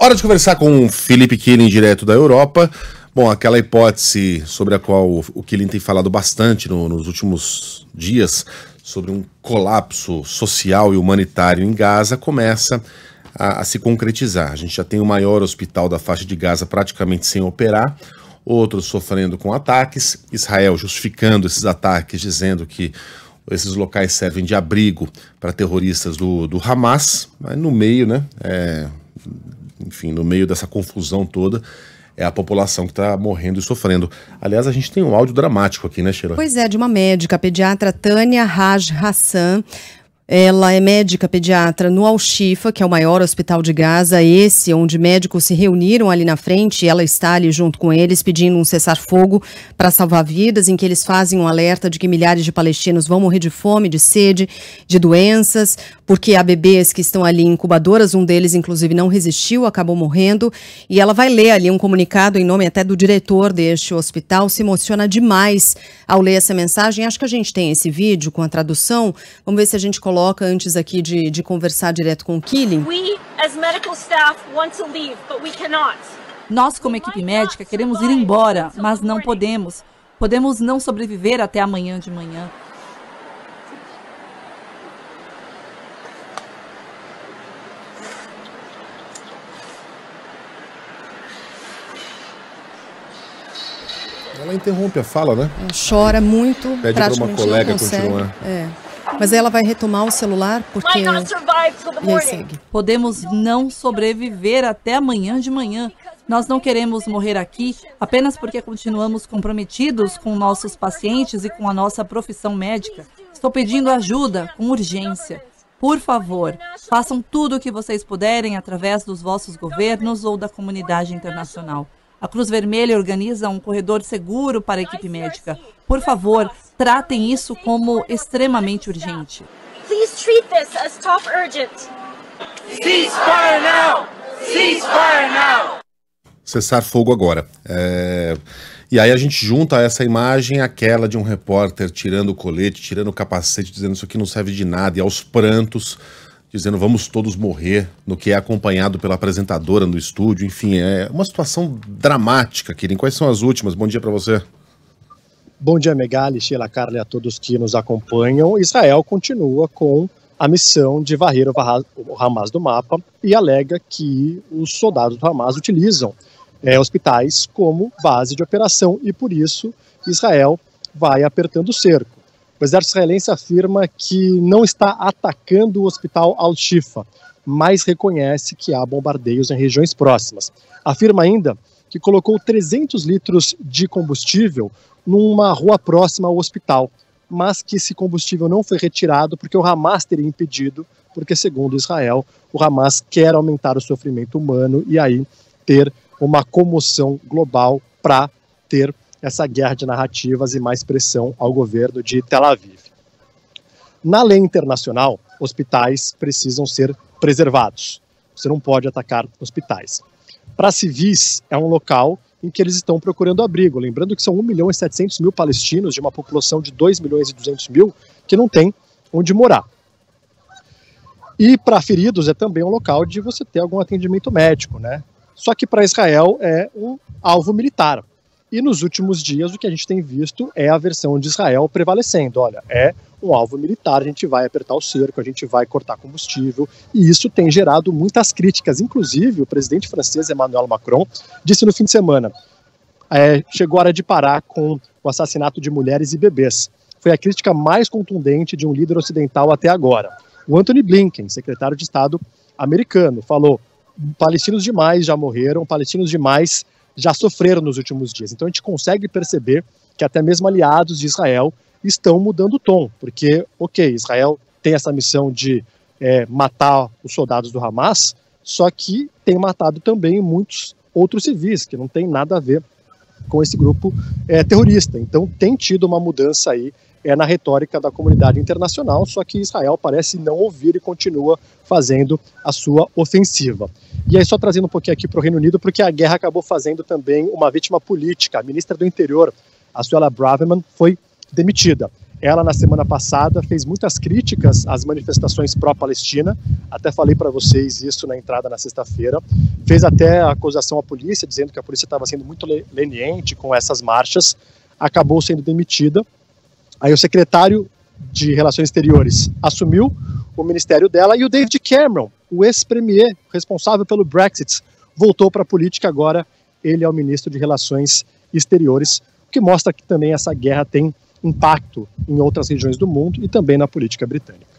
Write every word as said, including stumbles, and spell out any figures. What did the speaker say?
Hora de conversar com o Philippe Killing, direto da Europa. Bom, aquela hipótese sobre a qual o Killing tem falado bastante no, nos últimos dias, sobre um colapso social e humanitário em Gaza, começa a, a se concretizar. A gente já tem o maior hospital da faixa de Gaza praticamente sem operar, outros sofrendo com ataques, Israel justificando esses ataques, dizendo que esses locais servem de abrigo para terroristas do, do Hamas, mas no meio, né, é, enfim, no meio dessa confusão toda, é a população que está morrendo e sofrendo. Aliás, a gente tem um áudio dramático aqui, né, Sheila? Pois é, de uma médica, a pediatra Tânia Raj Hassan. Ela é médica pediatra no Al-Shifa, que é o maior hospital de Gaza, esse onde médicos se reuniram ali na frente, e ela está ali junto com eles pedindo um cessar-fogo para salvar vidas, em que eles fazem um alerta de que milhares de palestinos vão morrer de fome, de sede, de doenças, porque há bebês que estão ali em incubadoras, um deles inclusive não resistiu, acabou morrendo, e ela vai ler ali um comunicado em nome até do diretor deste hospital, se emociona demais ao ler essa mensagem. Acho que a gente tem esse vídeo com a tradução, vamos ver se a gente coloca antes aqui de, de conversar direto com o Killing. We, as medical staff, want to leave, but we cannot. Nós, como equipe médica, queremos ir embora, mas não podemos. Podemos não sobreviver até amanhã de manhã. Ela interrompe a fala, né? Ela chora muito, pede para uma colega continuar. É. Mas aí ela vai retomar o celular porque... E aí segue. Podemos não sobreviver até amanhã de manhã. Nós não queremos morrer aqui apenas porque continuamos comprometidos com nossos pacientes e com a nossa profissão médica. Estou pedindo ajuda com urgência. Por favor, façam tudo o que vocês puderem através dos vossos governos ou da comunidade internacional. A Cruz Vermelha organiza um corredor seguro para a equipe médica. Por favor, tratem isso como extremamente urgente. Please treat this as top urgent. Ceasefire now! Ceasefire now! Cessar fogo agora. É... E aí a gente junta essa imagem àquela de um repórter tirando o colete, tirando o capacete, dizendo isso aqui não serve de nada, e aos prantos, dizendo vamos todos morrer, no que é acompanhado pela apresentadora no estúdio. Enfim, é uma situação dramática, Killing. Quais são as últimas? Bom dia para você. Bom dia, Megali, Sheila, Carla e a todos que nos acompanham. Israel continua com a missão de varrer o Hamas do mapa e alega que os soldados do Hamas utilizam é, hospitais como base de operação e, por isso, Israel vai apertando o cerco. O exército israelense afirma que não está atacando o hospital Al-Shifa, mas reconhece que há bombardeios em regiões próximas. Afirma ainda que colocou trezentos litros de combustível numa rua próxima ao hospital, mas que esse combustível não foi retirado porque o Hamas teria impedido, porque, segundo Israel, o Hamas quer aumentar o sofrimento humano e aí ter uma comoção global para ter essa guerra de narrativas e mais pressão ao governo de Tel Aviv. Na lei internacional, hospitais precisam ser preservados. Você não pode atacar hospitais. Para civis, é um local em que eles estão procurando abrigo. Lembrando que são um milhão e setecentos mil palestinos de uma população de dois milhões e duzentos mil que não tem onde morar. E para feridos é também um local de você ter algum atendimento médico, né? Só que para Israel é um alvo militar. E nos últimos dias o que a gente tem visto é a versão de Israel prevalecendo. Olha, é um alvo militar, a gente vai apertar o cerco, a gente vai cortar combustível, e isso tem gerado muitas críticas. Inclusive, o presidente francês Emmanuel Macron disse no fim de semana, é, chegou a hora de parar com o assassinato de mulheres e bebês. Foi a crítica mais contundente de um líder ocidental até agora. O Antony Blinken, secretário de Estado americano, falou: palestinos demais já morreram, palestinos demais já sofreram nos últimos dias. Então a gente consegue perceber que até mesmo aliados de Israel estão mudando o tom, porque, ok, Israel tem essa missão de é, matar os soldados do Hamas, só que tem matado também muitos outros civis, que não tem nada a ver com esse grupo é, terrorista. Então tem tido uma mudança aí é, na retórica da comunidade internacional, só que Israel parece não ouvir e continua fazendo a sua ofensiva. E aí só trazendo um pouquinho aqui para o Reino Unido, porque a guerra acabou fazendo também uma vítima política. A ministra do Interior, a Suella Braverman, foi demitida. Ela, na semana passada, fez muitas críticas às manifestações pró-Palestina, até falei para vocês isso na entrada na sexta-feira, fez até a acusação à polícia, dizendo que a polícia estava sendo muito leniente com essas marchas, acabou sendo demitida. Aí o secretário de Relações Exteriores assumiu o ministério dela e o David Cameron, o ex-premier responsável pelo Brexit, voltou para a política. Agora ele é o ministro de Relações Exteriores, o que mostra que também essa guerra tem impacto em outras regiões do mundo e também na política britânica.